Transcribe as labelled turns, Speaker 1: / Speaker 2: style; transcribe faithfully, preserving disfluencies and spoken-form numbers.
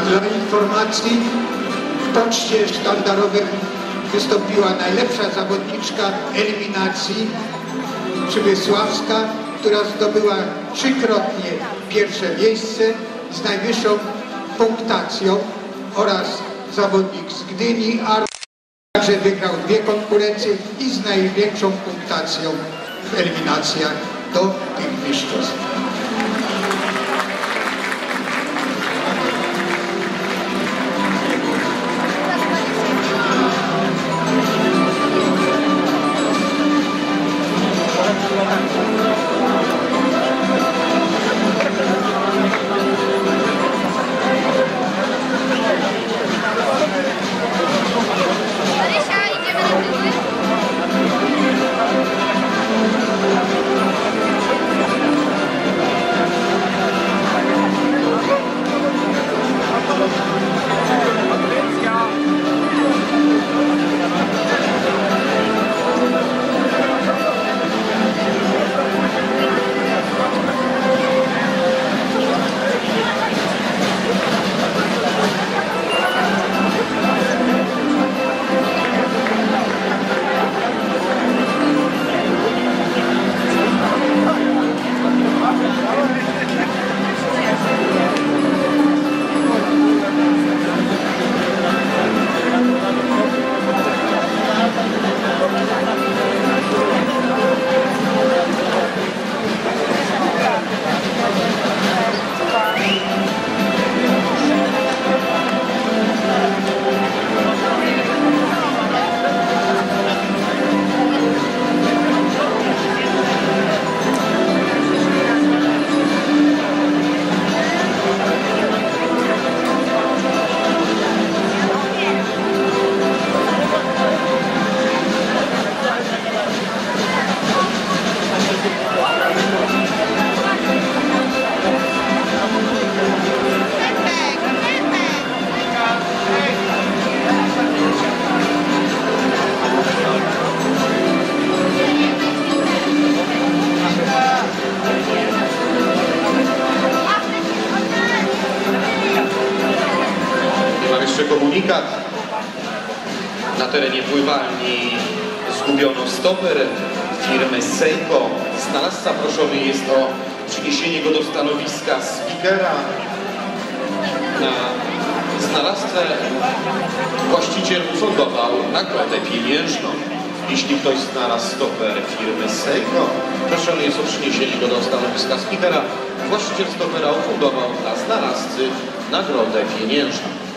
Speaker 1: Dla informacji w poczcie sztandarowej wystąpiła najlepsza zawodniczka eliminacji Przemysławska, która zdobyła trzykrotnie pierwsze miejsce z najwyższą punktacją, oraz zawodnik z Gdyni, a także wygrał dwie konkurencje i z największą punktacją w eliminacjach do tych mistrzostw.
Speaker 2: Komunikat. Na terenie pływalni zgubiono stoper firmy Seiko. Znalazca proszony jest o przyniesienie go do stanowiska speakera. Na znalazcę właściciel ufundował nagrodę pieniężną. Jeśli ktoś znalazł stoper firmy Seiko, proszony jest o przyniesienie go do stanowiska speakera. Właściciel stopera ufundował dla znalazcy nagrodę pieniężną.